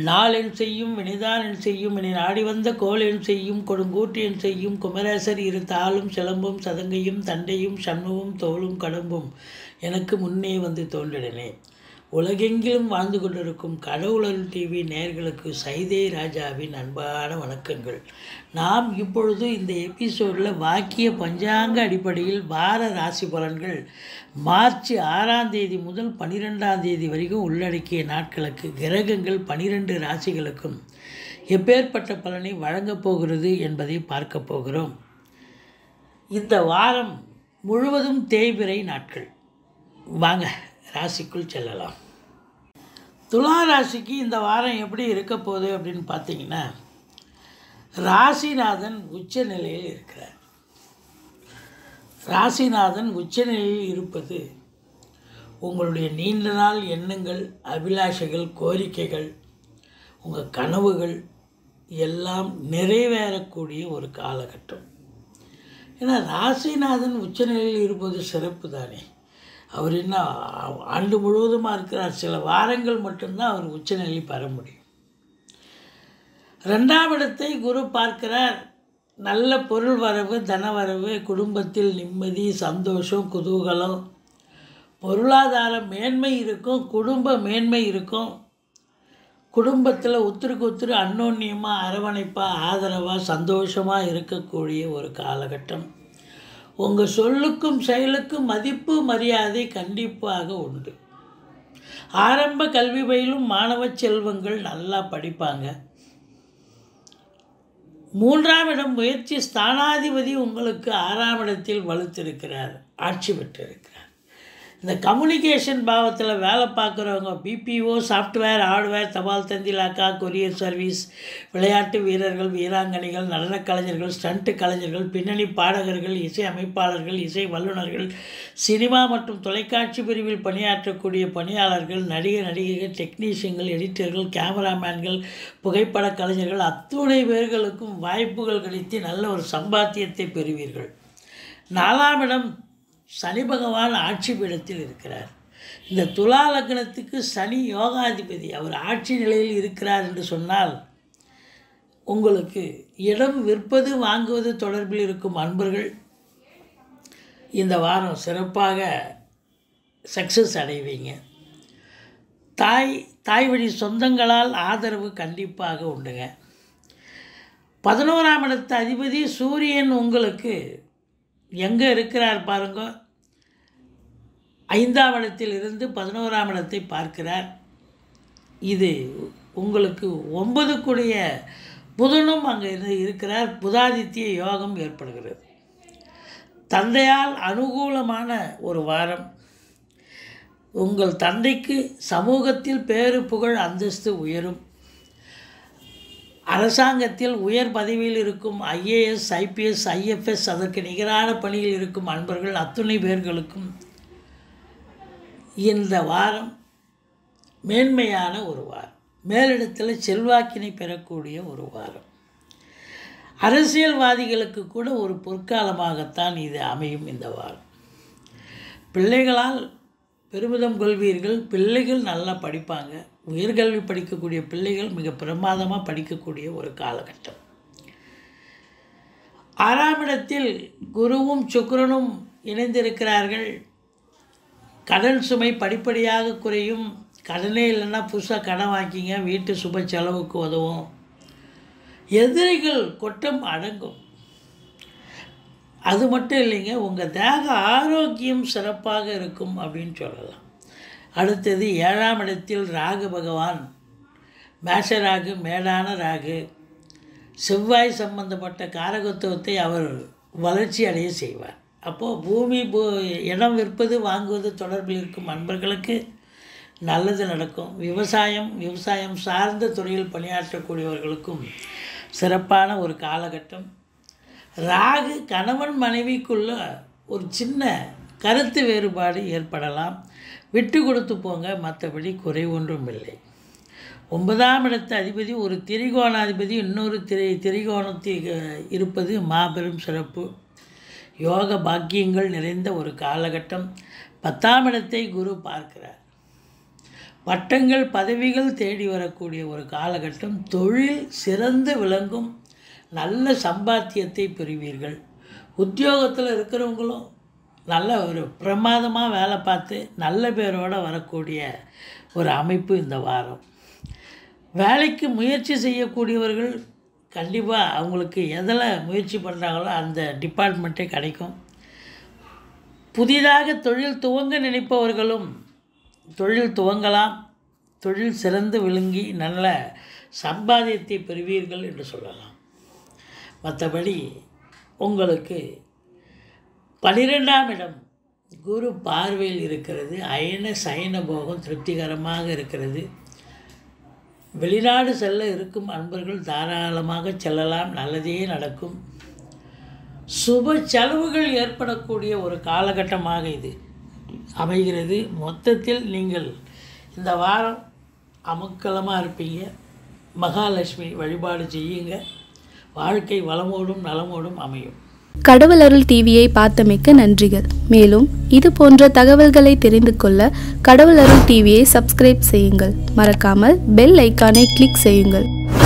நாளென் செய்யும் வினைதான் என் செய்யும் என நாடி வந்த கோல் என் செய்யும் கொடுங்கூற்று என் செய்யும் குமரேசர் இரு தாளும் சிலம்பும் சதங்கையும் தண்டையும் சண்முகம் தோளும் கடம்பும் எனக்கு முன்னே வந்து தோன்றினே. உலகெங்கிலும் வாழ்ந்து கொண்டிருக்கும் கடவுள் அருள் டிவி நேயர்களுக்கு சைதை ராஜாவின் அன்பான வணக்கங்கள். நாம் இப்பொழுது இந்த எபிசோடில் வாக்கிய பஞ்சாங்க அடிப்படையில் வார ராசி பலன்கள் மார்ச் 6ஆம் தேதி முதல் 12ஆம் தேதி வரைக்கும் உள்ளடக்கிய நாட்களுக்கு கிரகங்கள் 12 ராசிகளுக்கும் எப்பேற்பட்ட பலனை வழங்கப் போகிறது என்பதை பார்க்க போகிறோம். இந்த வாரம் முழுவதும் தேய்பிறை நாட்கள். வாங்க ராசிக்குள் செல்லலாம். துலா ராசிக்கு இந்த வாரம் எப்படி இருக்க போகுது அப்படின்னு பார்த்தீங்கன்னா, ராசிநாதன் உச்ச நிலையில் இருக்கிறார். ராசிநாதன் உச்ச நிலையில் இருப்பது உங்களுடைய நீண்ட நாள் எண்ணங்கள், அபிலாஷைகள், கோரிக்கைகள், உங்கள் கனவுகள் எல்லாம் நிறைவேறக்கூடிய ஒரு காலகட்டம். ஏன்னா ராசிநாதன் உச்சநிலையில் இருப்பது சிறப்பு தானே. அவர் என்ன ஆண்டு முழுவதுமாக இருக்கிறார், சில வாரங்கள் மட்டும்தான் அவர் உச்சநிலை பெற முடியும். 2ஆம் இடத்தை குரு பார்க்கிறார். நல்ல பொருள் வரவு, தனவரவு, குடும்பத்தில் நிம்மதி, சந்தோஷம், குதூகலம், பொருளாதார மேன்மை இருக்கும், குடும்ப மேன்மை இருக்கும். குடும்பத்தில் ஒத்துருக்கு ஒத்துரு அன்னோன்யமாக, அரவணைப்பாக, ஆதரவாக, சந்தோஷமாக இருக்கக்கூடிய ஒரு காலகட்டம். உங்கள் சொல்லுக்கும் செயலுக்கும் மதிப்பு மரியாதை கண்டிப்பாக உண்டு. ஆரம்ப கல்வி பயிலும் மாணவ செல்வங்கள் நல்லா படிப்பாங்க. 3ஆம் இடம் முயற்சி ஸ்தானாதிபதி உங்களுக்கு 6ஆம் இடத்தில் வலுத்திருக்கிறார், ஆட்சி பெற்றிருக்கிறார். இந்த கம்யூனிகேஷன் பாவத்தில் வேலை பார்க்குறவங்க, பிபிஓ, சாஃப்ட்வேர், ஹார்ட்வேர், தபால் தந்தி இலாக்கா, கொரியர் சர்வீஸ், விளையாட்டு வீரர்கள், வீராங்கனைகள், நடனக் கலைஞர்கள், ஸ்டண்ட் கலைஞர்கள், பின்னணி பாடகர்கள், இசை அமைப்பாளர்கள், இசை வல்லுநர்கள், சினிமா மற்றும் தொலைக்காட்சி பிரிவில் பணியாற்றக்கூடிய பணியாளர்கள், நடிகர் நடிகைகள், டெக்னீஷியன்கள், எடிட்டர்கள், கேமராமேன்கள், புகைப்பட கலைஞர்கள் அத்துணை பேர்களுக்கும் வாய்ப்புகள் கிடைத்து நல்ல ஒரு சம்பாத்தியத்தை பெறுவீர்கள். 4ஆம் இடம் சனி பகவான் ஆட்சி பீடத்தில் இருக்கிறார். இந்த துலா லக்னத்துக்கு சனி யோகாதிபதி, அவர் ஆட்சி நிலையில் இருக்கிறார் என்று சொன்னால் உங்களுக்கு இடம் விற்பது வாங்குவது தொடர்பில் இருக்கும் அன்பர்கள் இந்த வாரம் சிறப்பாக சக்ஸஸ் அடைவீங்க. தாய் வழி சொந்தங்களால் ஆதரவு கண்டிப்பாக உண்டுங்க. 11ஆம் இடத்து அதிபதி சூரியன் உங்களுக்கு எங்கே இருக்கிறார் பாருங்க, 5ஆம் இடத்தில் இருந்து 11ஆம் இடத்தை பார்க்கிறார். இது உங்களுக்கு 9க்குடைய புதனும் அங்கே இருக்கிறார். புதாதித்ய யோகம் ஏற்படுகிறது. தந்தையால் அனுகூலமான ஒரு வாரம். உங்கள் தந்தைக்கு சமூகத்தில் பேரு புகழ் அந்தஸ்து உயரும். அரசாங்கத்தில் உயர் பதவியில் இருக்கும் ஐஏஎஸ், ஐபிஎஸ், ஐஎஃப்எஸ், அதற்கு நிகரான பணியில் இருக்கும் அன்பர்கள் அத்துணை பேர்களுக்கும் இந்த வாரம் மேன்மையான ஒரு வாரம். மேலிடத்தில் செல்வாக்கினை பெறக்கூடிய ஒரு வாரம். அரசியல்வாதிகளுக்கு கூட ஒரு பொற்காலமாகத்தான் இது அமையும். இந்த வாரம் பிள்ளைகளால் பெருமிதம் கொள்வீர்கள். பிள்ளைகள் நல்லா படிப்பாங்க. உயர்கல்வி படிக்கக்கூடிய பிள்ளைகள் மிக பிரமாதமாக படிக்கக்கூடிய ஒரு காலகட்டம். 6ஆம் இடத்தில் குருவும் சுக்கிரனும் இணைந்திருக்கிறார்கள். கடன் சுமை படிப்படியாக குறையும். கடனே இல்லைன்னா புதுசாக கடன் வாங்கிங்க, வீட்டு சுப செலவுக்கு உதவும். எதிரிகள் கொட்டம் அடங்கும். அது மட்டும் இல்லைங்க, உங்கள் தேக ஆரோக்கியம் சிறப்பாக இருக்கும் அப்படின்னு சொல்லலாம். அடுத்தது 7ஆம் இடத்தில் ராகு பகவான், மேஷராகு, மேடான ராகு, செவ்வாய் சம்பந்தப்பட்ட காரகத்துவத்தை அவர் வளர்ச்சி அடைய செய்வார். அப்போது பூமி இடம் விற்பது வாங்குவது தொடர்பில் இருக்கும் அன்பர்களுக்கு நல்லது நடக்கும். விவசாயம் சார்ந்த துறையில் பணியாற்றக்கூடியவர்களுக்கும் சிறப்பான ஒரு காலகட்டம். ராகு கணவன் மனைவிக்குள்ள ஒரு சின்ன கருத்து வேறுபாடு ஏற்படலாம். விட்டு கொடுத்து போங்க, மற்றபடி குறை ஒன்றும் இல்லை. 9ஆம் இடத்து அதிபதி ஒரு திரிகோணாதிபதி இன்னொரு திரிகோணத்தில் இருப்பது மாபெரும் சிறப்பு. யோக பாக்கியங்கள் நிறைந்த ஒரு காலகட்டம். 10ஆம் இடத்தை குரு பார்க்கிறார். பட்டங்கள் பதவிகள் தேடி வரக்கூடிய ஒரு காலகட்டம். தொழில் சிறந்து விளங்கும், நல்ல சம்பாத்தியத்தை பெறுவீர்கள். உத்தியோகத்தில் இருக்கிறவங்களும் நல்ல ஒரு பிரமாதமாக வேலை பார்த்து நல்ல பேரோடு வரக்கூடிய ஒரு அமைப்பு இந்த வாரம். வேலைக்கு முயற்சி செய்யக்கூடியவர்கள் கண்டிப்பாக அவங்களுக்கு எதில் முயற்சி பண்ணுறாங்களோ அந்த டிபார்ட்மெண்ட்டே கிடைக்கும். புதிதாக தொழில் துவங்க நினைப்பவர்களும் தொழில் துவங்கலாம். தொழில் சிறந்து விளங்கி நல்ல சம்பாதியத்தை பெறுவீர்கள் என்று சொல்லலாம். மற்றபடி உங்களுக்கு 12ஆம் இடம் குரு பார்வையில் இருக்கிறது. அயன சயன போகம் திருப்திகரமாக இருக்கிறது. வெளிநாடு செல்ல இருக்கும் அன்பர்கள் தாராளமாக செல்லலாம், நல்லதே நடக்கும். சுப செலவுகள் ஏற்படக்கூடிய ஒரு காலகட்டமாக இது அமைகிறது. மொத்தத்தில் நீங்கள் இந்த வாரம் அமக்கலமாக இருப்பீங்க. மகாலட்சுமி வழிபாடு செய்யுங்க. வாழ்க்கை வளமோடும் நலமோடும் அமையும். கடவுள் அருள் டிவியை பார்த்தமைக்கு நன்றிகள். மேலும் இது போன்ற தகவல்களை தெரிந்து கொள்ள கடவுள் அருள் டிவியை சப்ஸ்கிரைப் செய்யுங்கள். மறக்காமல் பெல் ஐக்கானை கிளிக் செய்யுங்கள்.